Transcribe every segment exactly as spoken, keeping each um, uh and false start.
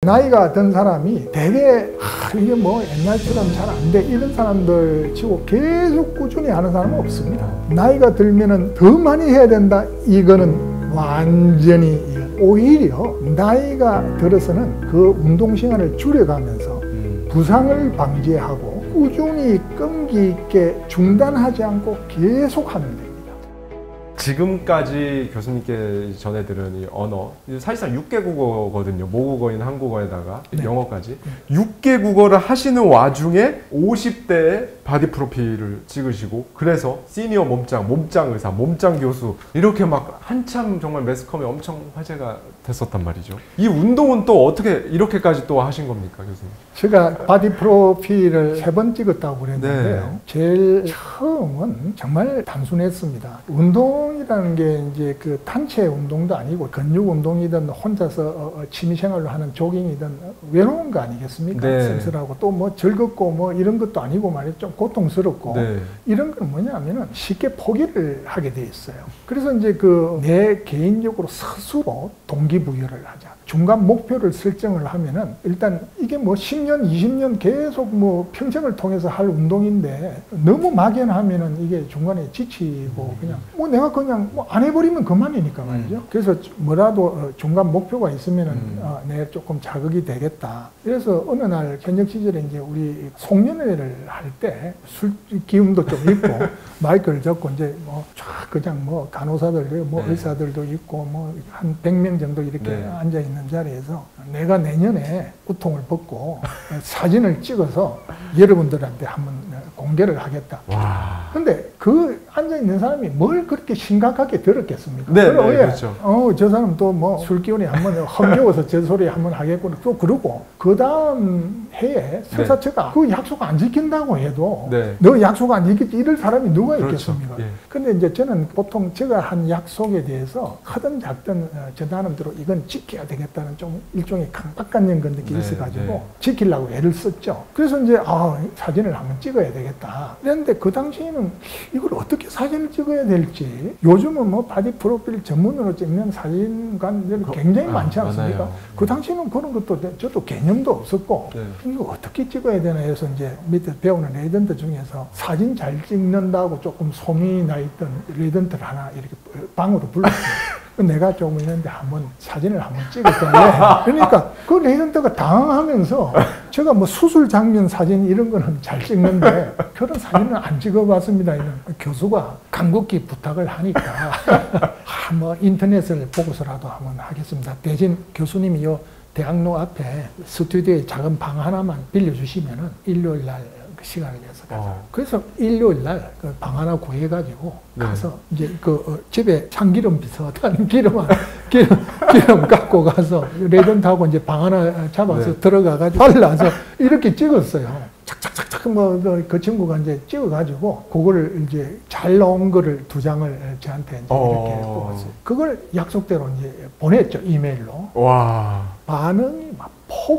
나이가 든 사람이 되게 아, 이게 뭐 옛날처럼 잘 안 돼 이런 사람들 치고 계속 꾸준히 하는 사람은 없습니다. 나이가 들면은 더 많이 해야 된다 이거는 완전히 오히려 나이가 들어서는 그 운동 시간을 줄여가면서 부상을 방지하고 꾸준히 끈기 있게 중단하지 않고 계속 하면 됩니다. 지금까지 교수님께 전해들은 이 언어, 사실상 육 개 국어거든요. 모국어인 한국어에다가 네. 영어까지. 네. 육 개 국어를 하시는 와중에 오십 대에 바디 프로필을 찍으시고 그래서 시니어 몸짱, 몸짱 의사, 몸짱 교수 이렇게 막 한참 정말 매스컴에 엄청 화제가 됐었단 말이죠. 이 운동은 또 어떻게 이렇게까지 또 하신 겁니까, 교수님? 제가 바디 프로필을 세 번 찍었다고 그랬는데요. 네. 제일 처음은 정말 단순했습니다. 운동이라는 게 이제 그 단체 운동도 아니고 근육 운동이든 혼자서 취미생활로 하는 조깅이든 외로운 거 아니겠습니까? 네. 쓸쓸하고 또 뭐 즐겁고 뭐 이런 것도 아니고 말이죠. 좀 고통스럽고 네. 이런 건 뭐냐면은 쉽게 포기를 하게 돼 있어요. 그래서 이제 그 내 개인적으로 스스로 동기부여를 하자. 중간 목표를 설정을 하면은 일단 이게 뭐 십 년, 이십 년 계속 뭐 평생을 통해서 할 운동인데 너무 막연하면은 이게 중간에 지치고 그냥 뭐 내가 그냥 뭐 안 해버리면 그만이니까 말이죠. 그래서 뭐라도 중간 목표가 있으면은 음. 어, 내 조금 자극이 되겠다. 그래서 어느 날 현역 시절에 이제 우리 송년회를 할 때 술 기운도 좀 있고 마이크를 잡고 이제 뭐 쫙 그냥 뭐 간호사들, 뭐 네. 의사들도 있고 뭐 한 백 명 정도 이렇게 네. 앉아 있는 자리에서 내가 내년에 우통을 벗고 사진을 찍어서 여러분들한테 한번 공개를 하겠다. 와. 근데 그 앉아있는 사람이 뭘 그렇게 심각하게 들었겠습니까? 네, 네 그렇죠. 어, 저 사람 또 뭐 술기운이 한번 험겨워서 저 소리 한번 하겠구나. 또 그러고 그 다음 해에 설사처가 네. 그 약속 안 지킨다고 해도 네. 너 약속 안 지켰지 이럴 사람이 누가 그렇죠. 있겠습니까? 예. 근데 이제 저는 보통 제가 한 약속에 대해서 크든 작든 저 나름대로 이건 지켜야 되겠다는 좀 일종의 강박관념 같은 게 네, 있어가지고 네. 지키려고 애를 썼죠. 그래서 이제 아, 사진을 한번 찍어야 되겠다. 그런데 그 당시에는 이걸 어떻게 사진을 찍어야 될지 요즘은 뭐 바디 프로필 전문으로 찍는 사진관들이 굉장히 아, 많지 않습니까? 많아요. 그 당시에는 그런 것도 저도 개념도 없었고 네. 이거 어떻게 찍어야 되나 해서 이제 밑에 배우는 레이던트 중에서 사진 잘 찍는다고 조금 소문이 나 있던 레이던트를 하나 이렇게 방으로 불렀어요. 내가 조금 있는데 한번 사진을 한번 찍었더니 그러니까 그 레이던트가 당황하면서 제가 뭐 수술 장면 사진 이런 거는 잘 찍는데 그런 사진은 안 찍어봤습니다. 이런 교수가 간곡히 부탁을 하니까 아, 뭐 인터넷을 보고서라도 한번 하겠습니다. 대신 교수님이 요 대학로 앞에 스튜디오에 작은 방 하나만 빌려주시면은 일요일 날 그 시간을 내서 가자. 어. 그래서 일요일 날 그 방 하나 구해가지고 네. 가서 이제 그 어, 집에 참기름 비슷한 기름 기름 기름 갖고 가서 레전트하고 이제 방 하나 잡아서 네. 들어가가지고 발라서 이렇게 찍었어요. 착착착착 뭐 그 친구가 이제 찍어가지고 그거를 이제 잘 나온 거를 두 장을 저한테 이제 어. 이렇게 뽑았어요. 그걸 약속대로 이제 보냈죠 이메일로. 와. 반응이 막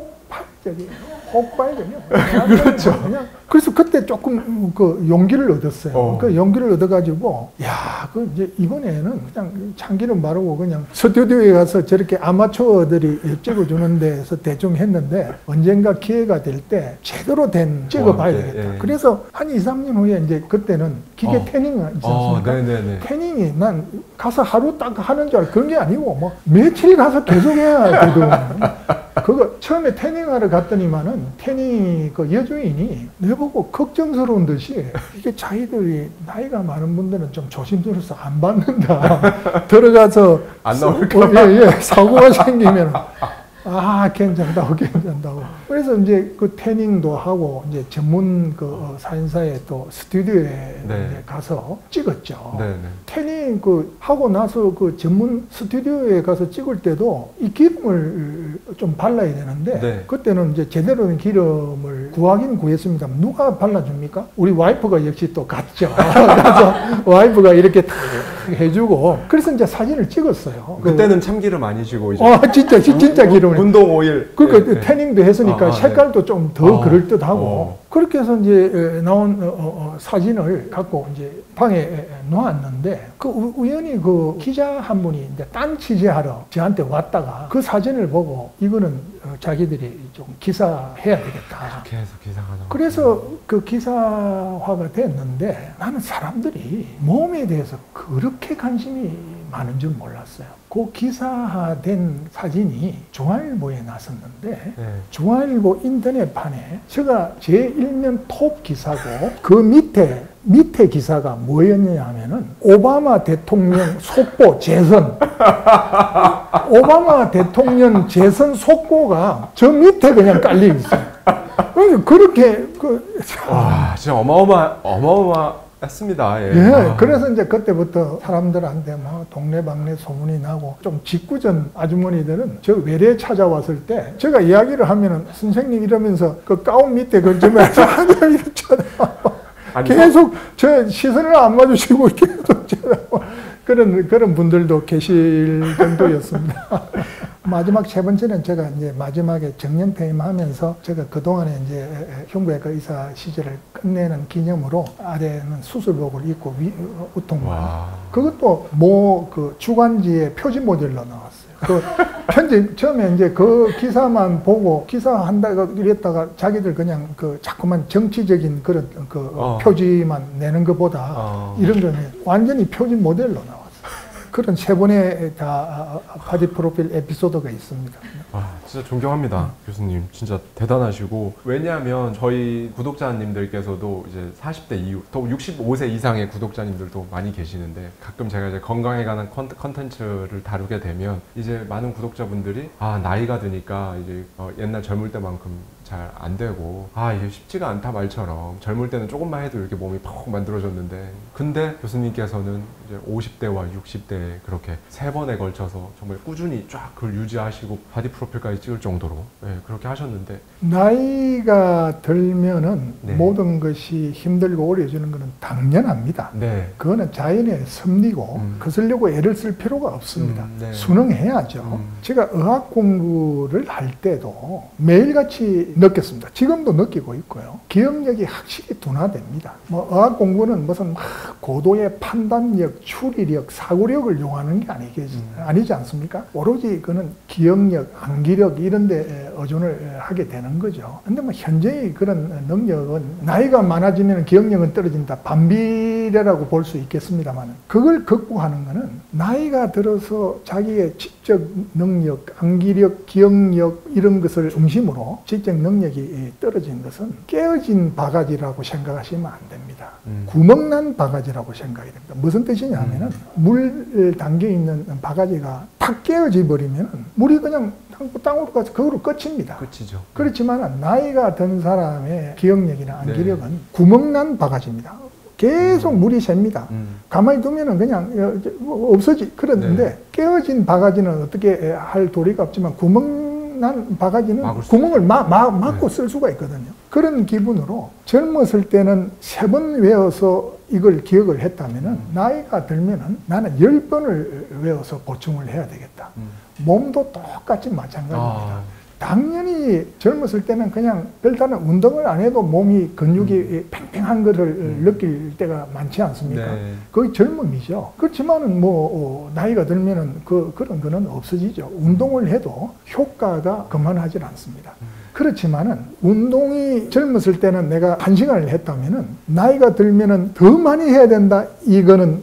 폭발적이에요. 폭발적이에요. 그렇죠. 그냥 그래서 그때 조금 그 용기를 얻었어요. 어. 그 용기를 얻어가지고, 야, 그 이제 이번에는 그냥 참기름 바르고 그냥 스튜디오에 가서 저렇게 아마추어들이 찍어주는 데서 대충 했는데 언젠가 기회가 될 때 제대로 된 찍어봐야 어, 되겠다. 네, 네. 그래서 한 이, 삼 년 후에 이제 그때는 기계 어. 태닝 있지 않습니까? 어, 네, 네, 네. 태닝이 난 가서 하루 딱 하는 줄 알고 그런 게 아니고 뭐 며칠 가서 계속 해야 되거든요. 그거 처음에 태닝하러 갔더니만은 태닝 그 여주인이 내보고 걱정스러운 듯이 이게 자기들이 나이가 많은 분들은 좀 조심스러워서 안 받는다. 들어가서 안 나올까? 어, 예, 예, 사고가 생기면 아 괜찮다고 괜찮다고. 그래서 이제 그 태닝도 하고 이제 전문 그 어, 사진사의 또 스튜디오에 네. 이제 가서 찍었죠. 네, 네. 태닝 그 하고 나서 그 전문 스튜디오에 가서 찍을 때도 이 기름을 좀 발라야 되는데 네. 그때는 이제 제대로 된 기름을 구하긴 구했습니다. 누가 발라줍니까? 우리 와이프가 역시 또 갔죠. 그래서 와이프가 이렇게 다 해주고 그래서 이제 사진을 찍었어요. 그때는 참기름 아니시고 이제 아 진짜 진짜 기름 운동 오일 그러니까 네, 태닝도 했으니까 아, 색깔도 네. 좀 더 아, 그럴듯하고 어. 그렇게 해서 이제 나온 어, 어, 사진을 갖고 이제 방에 놓았는데 그 우, 우연히 그 기자 한 분이 이제 딴 취재하러 저한테 왔다가 그 사진을 보고 이거는 어, 자기들이 좀 기사해야 되겠다. 그렇게 해서 기사가 나왔 그래서 그 기사화가 됐는데 나는 사람들이 몸에 대해서 그렇게 관심이 많은 줄 몰랐어요. 그 기사화된 사진이 중앙일보에 났었는데 네. 중앙일보 인터넷판에 제가 제일면 톱 기사고 그 밑에 밑에 기사가 뭐였냐 하면은 오바마 대통령 속보 재선 오바마 대통령 재선 속보가 저 밑에 그냥 깔려 있어요. 그렇게 그 와 진짜 어마어마 어마어마 했습니다. 예. 예, 아. 그래서 이제 그때부터 사람들한테 뭐 동네방네 소문이 나고 좀 직구전 아주머니들은 저 외래 찾아왔을 때 제가 이야기를 하면은 선생님 이러면서 그 가운 밑에 그 좀 하늘 이렇게 쳐다봐 계속 저 시선을 안 마주치고 계속 쳐다봐 그런 그런 분들도 계실 정도였습니다. 마지막 세 번째는 제가 이제 마지막에 정년 퇴임하면서 제가 그동안에 이제 흉부외과 의사 시절을 끝내는 기념으로 아래는 수술복을 입고 위, 우통만 그것도 모 그 주간지의 표지 모델로 나왔어요. 그 편집 처음에 이제 그 기사만 보고 기사 한다가 이랬다가 자기들 그냥 그 자꾸만 정치적인 그런 그 어. 표지만 내는 것보다 어. 이런 거는 완전히 표지 모델로 나왔어요. 그런 세 번의 다 바디 프로필 에피소드가 있습니다. 아, 진짜 존경합니다. 음. 교수님. 진짜 대단하시고. 왜냐하면 저희 구독자님들께서도 이제 사십 대 이후, 또 육십오 세 이상의 구독자님들도 많이 계시는데 가끔 제가 이제 건강에 관한 컨텐츠를 다루게 되면 이제 많은 구독자분들이 아, 나이가 드니까 이제 어, 옛날 젊을 때만큼 잘 안 되고 아 이게 쉽지가 않다 말처럼 젊을 때는 조금만 해도 이렇게 몸이 퍽 만들어졌는데 근데 교수님께서는 이제 오십 대와 육십 대에 그렇게 세 번에 걸쳐서 정말 꾸준히 쫙 그걸 유지하시고 바디 프로필까지 찍을 정도로 네, 그렇게 하셨는데 나이가 들면은 네. 모든 것이 힘들고 어려워지는 것은 당연합니다. 네. 그거는 자연의 섭리고 음. 거슬려고 애를 쓸 필요가 없습니다. 음, 네. 순응해야죠. 음. 제가 의학 공부를 할 때도 매일같이 느꼈습니다. 지금도 느끼고 있고요. 기억력이 확실히 둔화됩니다. 뭐 의학 공부는 무슨 막 고도의 판단력, 추리력, 사고력을 요하는 게 아니겠, 음. 아니지 않습니까? 오로지 그는 기억력, 암기력 이런 데 의존을 하게 되는 거죠. 근데 뭐 현재의 그런 능력은 나이가 많아지면 기억력은 떨어진다. 반비례라고 볼 수 있겠습니다만 그걸 극복하는 거는 나이가 들어서 자기의 지적 능력, 암기력, 기억력 이런 것을 중심으로 지적 능력이 떨어진 것은 깨어진 바가지라고 생각하시면 안 됩니다. 음. 구멍난 바가지라고 생각이 됩니다. 무슨 뜻이냐 하면은 음. 물 담겨있는 바가지가 탁 깨어져 버리면 물이 그냥 땅으로 가서 그거로 끝입니다. 끝이죠. 그렇지만 나이가 든 사람의 기억력이나 암기력은 네. 구멍난 바가지입니다. 계속 음. 물이 셉니다. 음. 가만히 두면은 그냥 없어지. 그런데 네. 깨어진 바가지는 어떻게 할 도리가 없지만 구멍난 바가지는 구멍을 마, 마, 막고 네. 쓸 수가 있거든요. 그런 기분으로 젊었을 때는 세 번 외워서 이걸 기억을 했다면은 음. 나이가 들면은 나는 열 번을 외워서 보충을 해야 되겠다. 음. 몸도 똑같이 마찬가지입니다. 아. 당연히 젊었을 때는 그냥 별다른 운동을 안 해도 몸이 근육이 음. 팽팽한 것을 음. 느낄 때가 많지 않습니까? 네. 그게 젊음이죠. 그렇지만은 뭐 어, 나이가 들면은 그 그런 거는 없어지죠. 운동을 해도 효과가 그만하지 않습니다. 음. 그렇지만은 운동이 젊었을 때는 내가 한 시간을 했다면은 나이가 들면은 더 많이 해야 된다. 이거는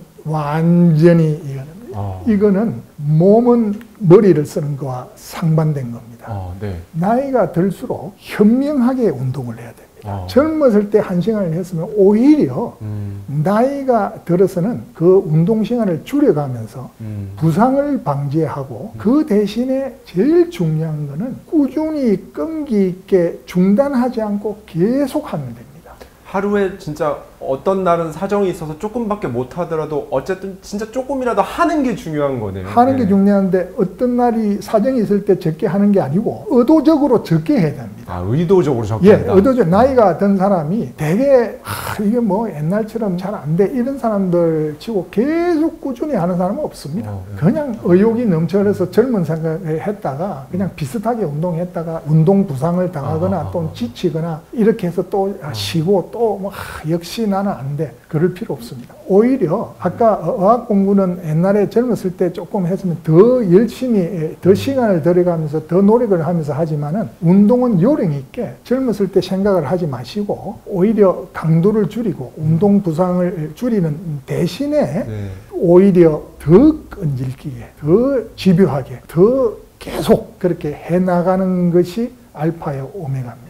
완전히 이거는 어. 이거는 몸은 머리를 쓰는 거와 상반된 겁니다. 어, 네. 나이가 들수록 현명하게 운동을 해야 됩니다. 어. 젊었을 때 한 시간을 했으면 오히려 음. 나이가 들어서는 그 운동 시간을 줄여가면서 음. 부상을 방지하고 음. 그 대신에 제일 중요한 거는 꾸준히 끈기 있게 중단하지 않고 계속 하면 됩니다. 하루에 진짜 어떤 날은 사정이 있어서 조금밖에 못 하더라도 어쨌든 진짜 조금이라도 하는 게 중요한 거네요. 하는 게 네. 중요한데 어떤 날이 사정이 있을 때 적게 하는 게 아니고 의도적으로 적게 해야 됩니다. 아, 의도적으로 적게 예, 한다. 의도적 나이가 든 사람이 되게 아, 이게 뭐 옛날처럼 잘 안 돼 이런 사람들 치고 계속 꾸준히 하는 사람은 없습니다. 어, 네. 그냥 의욕이 넘쳐서 젊은 생각을 했다가 그냥 비슷하게 운동했다가 운동 부상을 당하거나 아, 또 지치거나 이렇게 해서 또 아, 쉬고 또 뭐 아, 역시 나는 안 돼. 그럴 필요 없습니다. 오히려 아까 어학 공부는 옛날에 젊었을 때 조금 했으면 더 열심히 더 시간을 들여가면서 더 노력을 하면서 하지만은 운동은 요령 있게 젊었을 때 생각을 하지 마시고 오히려 강도를 줄이고 운동 부상을 줄이는 대신에 네. 오히려 더 끈질기게 더 집요하게 더 계속 그렇게 해나가는 것이 알파의 오메가입니다.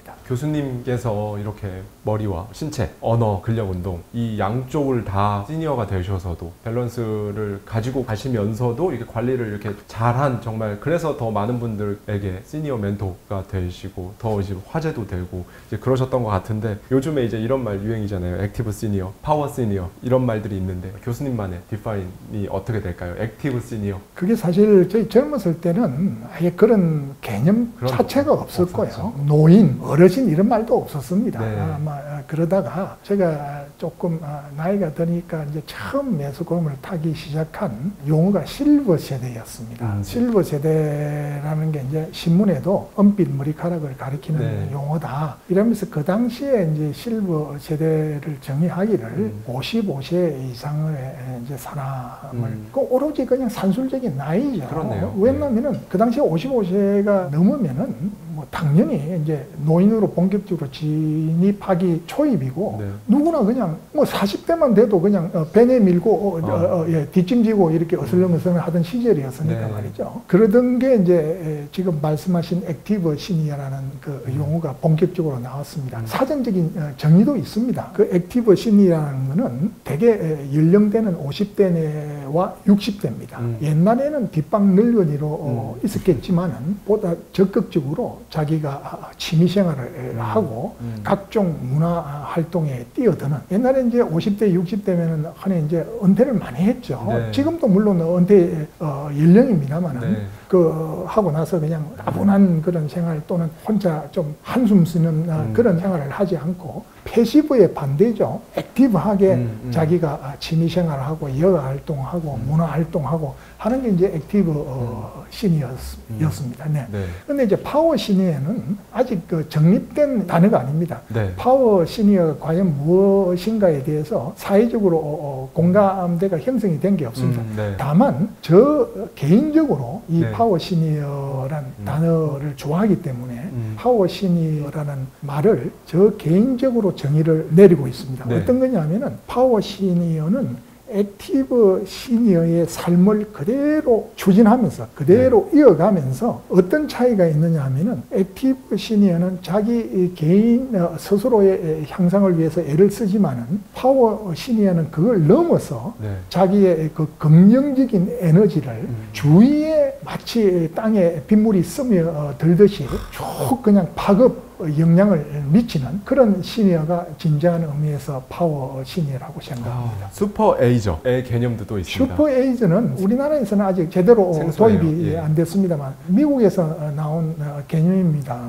교수님께서 이렇게 머리와 신체, 언어, 근력 운동 이 양쪽을 다 시니어가 되셔서도 밸런스를 가지고 가시면서도 이렇게 관리를 이렇게 잘한 정말 그래서 더 많은 분들에게 시니어 멘토가 되시고 더 이제 화제도 되고 이제 그러셨던 것 같은데 요즘에 이제 이런 말 유행이잖아요. 액티브 시니어, 파워 시니어 이런 말들이 있는데 교수님만의 디파인이 어떻게 될까요? 액티브 시니어. 그게 사실 저희 젊었을 때는 아예 그런 개념 자체가 없을 거예요. 노인, 어르신 이런 말도 없었습니다. 네. 아마 그러다가 제가 조금 나이가 드니까 이제 처음 매수공을 타기 시작한 용어가 실버 세대였습니다. 음. 실버 세대라는 게 이제 신문에도 은빛 머리카락을 가리키는 네. 용어다. 이러면서 그 당시에 이제 실버 세대를 정의하기를 음. 오십오 세 이상의 이제 사람을 음. 그 오로지 그냥 산술적인 나이죠. 그렇네요. 왜냐면은 네. 그 당시에 오십오 세가 넘으면은 뭐 당연히 이제 노인으로 본격적으로 진입하기 초입이고 네. 누구나 그냥 뭐 사십 대만 돼도 그냥 어, 배내 밀고 어, 어. 어, 어, 예, 뒷짐지고 이렇게 어슬렁어슬렁 하던 시절이었으니까 네. 말이죠. 그러던 게 이제 지금 말씀하신 액티브 시니어라는 그 음. 용어가 본격적으로 나왔습니다. 음. 사전적인 정의도 있습니다. 그 액티브 시니어라는 거는 대개 연령대는 오십 대와 육십 대입니다. 음. 옛날에는 뒷방 늙은이로 음. 있었겠지만은 보다 적극적으로 자기가 취미생활을 음. 하고 음. 각종 문화 활동에 뛰어드는 옛날에 이제 오십 대, 육십 대면은 흔히 이제 은퇴를 많이 했죠. 네. 지금도 물론 은퇴 어, 연령입니다만은 네. 그 하고 나서 그냥 따분한 그런 생활 또는 혼자 좀 한숨 쉬는 음. 그런 생활을 하지 않고 패시브에 반대죠. 액티브하게 음, 음. 자기가 취미생활을 하고 여가 활동하고 음. 문화 활동하고 하는 게 이제 액티브 어, 음. 시니어였습니다. 네. 네. 근데 이제 파워 시니어는 아직 그 정립된 단어가 아닙니다. 네. 파워 시니어가 과연 무엇인가에 대해서 사회적으로 어, 공감대가 형성이 된 게 없습니다. 음, 네. 다만 저 개인적으로 이 네. 파워 시니어란 음. 단어를 좋아하기 때문에 음. 파워 시니어라는 말을 저 개인적으로 정의를 내리고 있습니다. 네. 어떤 거냐면은 파워 시니어는 액티브 시니어의 삶을 그대로 추진하면서 그대로 네. 이어가면서 어떤 차이가 있느냐 하면은 액티브 시니어는 자기 개인 스스로의 향상을 위해서 애를 쓰지만은 파워 시니어는 그걸 넘어서 네. 자기의 그 긍정적인 에너지를 음. 주위에 마치 땅에 빗물이 스며들듯이 쭉 그냥 파급 영향을 미치는 그런 시니어가 진정한 의미에서 파워 시니어라고 생각합니다. 아, 슈퍼 에이저의 개념도 또 있습니다. 슈퍼 에이저는 우리나라에서는 아직 제대로 생소해요. 도입이 예. 안 됐습니다만 미국에서 나온 개념입니다만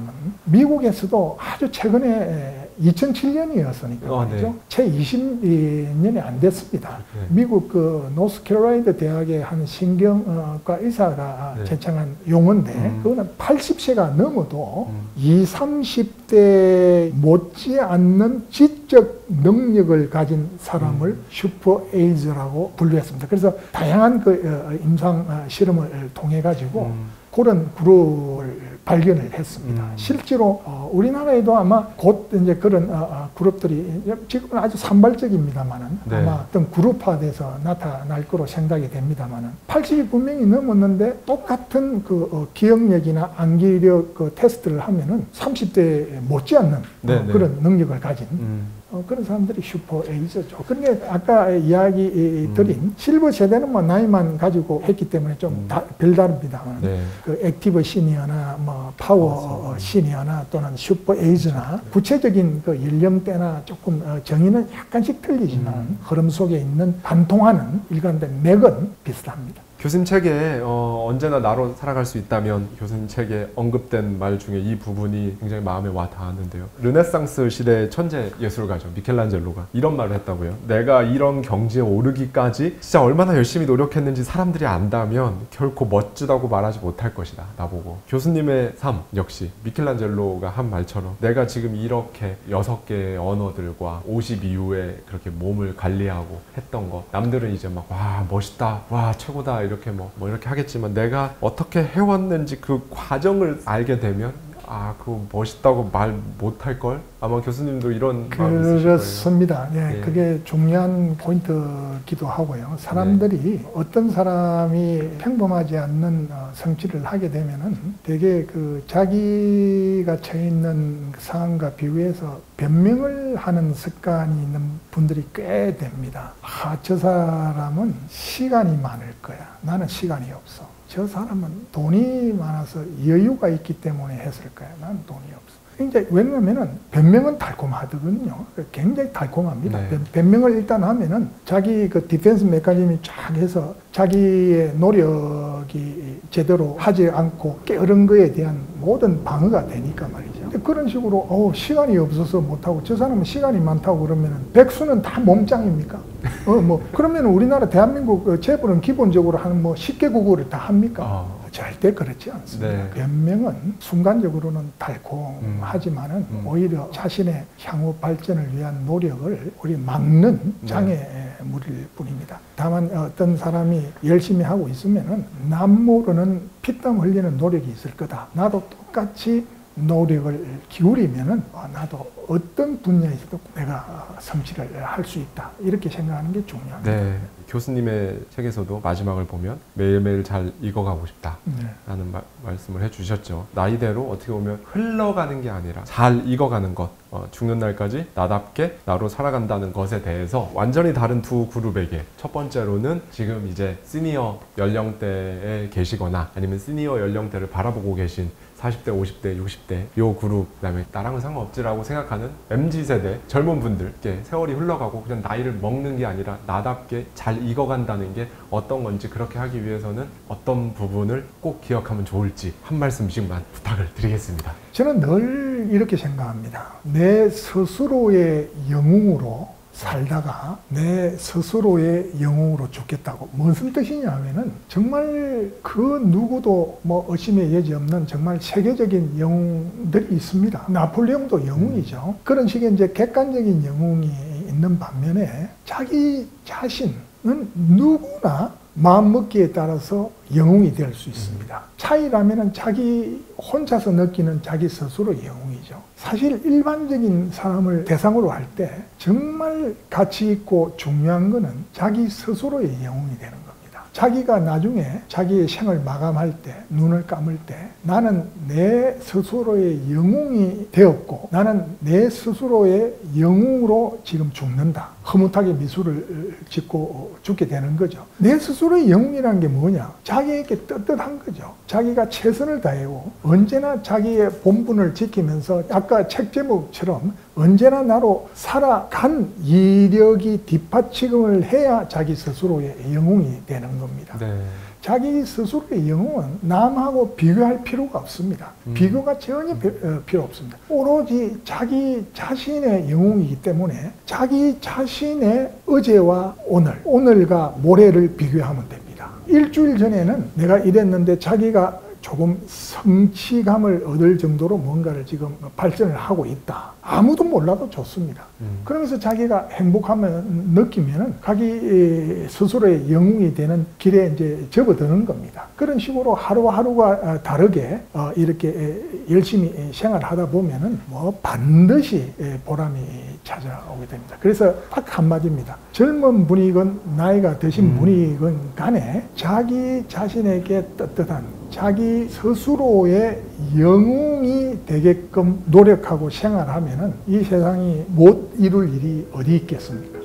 미국에서도 아주 최근에 이천칠 년이었으니까 어, 말이죠. 네. 채 이십 년이 안 됐습니다. 네. 미국 그 노스캐롤라이나 대학의 한 신경과 의사가 네. 제창한 용어인데 음. 그거는 팔십 세가 넘어도 음. 이십, 삼십 대 못지않는 지적 능력을 가진 사람을 음. 슈퍼 에이저라고 분류했습니다. 그래서 다양한 그 임상 실험을 통해 가지고 음. 그런 그룹을 발견을 했습니다. 음. 실제로 어, 우리나라에도 아마 곧 이제 그런 어, 어, 그룹들이 지금은 아주 산발적입니다만은 네. 아마 어떤 그룹화돼서 나타날 거로 생각이 됩니다만은 팔십이 분명히 넘었는데 똑같은 그 어, 기억력이나 암기력 그 테스트를 하면은 삼십 대 못지않는 네, 어, 네. 그런 능력을 가진 음. 어, 그런 사람들이 슈퍼 에이저죠. 그런데 아까 이야기 드린 음. 실버 세대는 뭐 나이만 가지고 했기 때문에 좀 음. 다, 별다릅니다만 네. 그 액티브 시니어나 뭐 파워 맞습니다. 시니어나 또는 슈퍼 에이즈나 구체적인 그 연령대나 조금 정의는 약간씩 틀리지만 음. 흐름 속에 있는 반통하는 일관된 맥은 비슷합니다. 교수님 책에 어, 언제나 나로 살아갈 수 있다면 교수님 책에 언급된 말 중에 이 부분이 굉장히 마음에 와 닿았는데요. 르네상스 시대의 천재 예술가죠. 미켈란젤로가 이런 말을 했다고요. 내가 이런 경지에 오르기까지 진짜 얼마나 열심히 노력했는지 사람들이 안다면 결코 멋지다고 말하지 못할 것이다. 나보고. 교수님의 삶 역시 미켈란젤로가 한 말처럼 내가 지금 이렇게 여섯 개의 언어들과 오십 이후에 그렇게 몸을 관리하고 했던 것 남들은 이제 막 와 멋있다 와 최고다 이렇게 뭐, 뭐 이렇게 하겠지만 내가 어떻게 해왔는지 그 과정을 알게 되면 아, 그거 멋있다고 말 못할 걸? 아마 교수님도 이런 마음이 있으실 거예요. 그렇습니다. 예, 예. 그게 중요한 포인트기도 하고요. 사람들이 네. 어떤 사람이 평범하지 않는 성취를 하게 되면은 되게 그 자기가 처해 있는 상황과 비교해서 변명을 하는 습관이 있는 분들이 꽤 됩니다. 아, 저 사람은 시간이 많을 거야. 나는 시간이 없어. 저 사람은 돈이 많아서 여유가 있기 때문에 했을 거야. 난 돈이 없어. 굉장히, 왜냐면은 변명은 달콤하거든요. 굉장히 달콤합니다. 네. 변명을 일단 하면은 자기 그 디펜스 메커니즘이 쫙 해서 자기의 노력이 제대로 하지 않고 게으른 거에 대한 모든 방어가 되니까 말이죠. 근데 그런 식으로 어, 시간이 없어서 못하고 저 사람은 시간이 많다고 그러면은 백수는 다 몸짱입니까? 어, 뭐 그러면 우리나라 대한민국 재벌은 기본적으로 한 뭐 십 개 국어를 다 합니까? 어. 절대 그렇지 않습니다. 네. 변명은 순간적으로는 달콤하지만은 음. 음. 오히려 자신의 향후 발전을 위한 노력을 우리 막는 장애물일 뿐입니다. 다만 어떤 사람이 열심히 하고 있으면은 남 모르는 피땀 흘리는 노력이 있을 거다. 나도 똑같이 노력을 기울이면은 나도 어떤 분야에서도 내가 성취를 할 수 있다. 이렇게 생각하는 게 중요합니다. 네. 교수님의 책에서도 마지막을 보면 매일매일 잘 익어가고 싶다 라는 네. 마, 말씀을 해주셨죠. 나이대로 어떻게 보면 흘러가는 게 아니라 잘 익어가는 것, 어, 죽는 날까지 나답게 나로 살아간다는 것에 대해서 완전히 다른 두 그룹에게 첫 번째로는 지금 이제 시니어 연령대에 계시거나 아니면 시니어 연령대를 바라보고 계신 사십 대, 오십 대, 육십 대 요 그룹, 그다음에 나랑은 상관없지라고 생각하는 엠지 세대 젊은 분들께 세월이 흘러가고 그냥 나이를 먹는 게 아니라 나답게 잘 익어간다는 게 어떤 건지 그렇게 하기 위해서는 어떤 부분을 꼭 기억하면 좋을지 한 말씀씩만 부탁을 드리겠습니다. 저는 늘 이렇게 생각합니다. 내 스스로의 영웅으로 살다가 내 스스로의 영웅으로 죽겠다고. 무슨 뜻이냐 하면은 정말 그 누구도 뭐 의심의 여지 없는 정말 세계적인 영웅들이 있습니다. 나폴레옹도 영웅이죠. 그런 식의 이제 객관적인 영웅이 있는 반면에 자기 자신은 누구나 마음먹기에 따라서 영웅이 될 수 있습니다. 차이라면은 자기 혼자서 느끼는 자기 스스로의 영웅이죠. 사실 일반적인 사람을 대상으로 할 때 정말 가치 있고 중요한 거는 자기 스스로의 영웅이 되는 겁니다. 자기가 나중에 자기의 생을 마감할 때, 눈을 감을 때 나는 내 스스로의 영웅이 되었고 나는 내 스스로의 영웅으로 지금 죽는다. 흐뭇하게 미소를 짓고 죽게 되는 거죠. 내 스스로의 영웅이라는 게 뭐냐? 자기에게 떳떳한 거죠. 자기가 최선을 다하고 언제나 자기의 본분을 지키면서 아까 책 제목처럼 언제나 나로 살아간 이력이 뒷받침을 해야 자기 스스로의 영웅이 되는 겁니다. 네. 자기 스스로의 영웅은 남하고 비교할 필요가 없습니다. 음. 비교가 전혀 음. 필요 없습니다. 오로지 자기 자신의 영웅이기 때문에 자기 자신의 어제와 오늘, 오늘과 모레를 비교하면 됩니다. 일주일 전에는 내가 이랬는데 자기가 조금 성취감을 얻을 정도로 뭔가를 지금 발전을 하고 있다. 아무도 몰라도 좋습니다. 음. 그러면서 자기가 행복하면 느끼면은 자기 스스로의 영웅이 되는 길에 이제 접어드는 겁니다. 그런 식으로 하루하루가 다르게 이렇게 열심히 생활하다 보면은 뭐 반드시 보람이 찾아오게 됩니다. 그래서 딱 한마디입니다. 젊은 분이건 나이가 드신 음. 분이건 간에 자기 자신에게 떳떳한 자기 스스로의 영웅이 되게끔 노력하고 생활하면은 이 세상이 못 이룰 일이 어디 있겠습니까?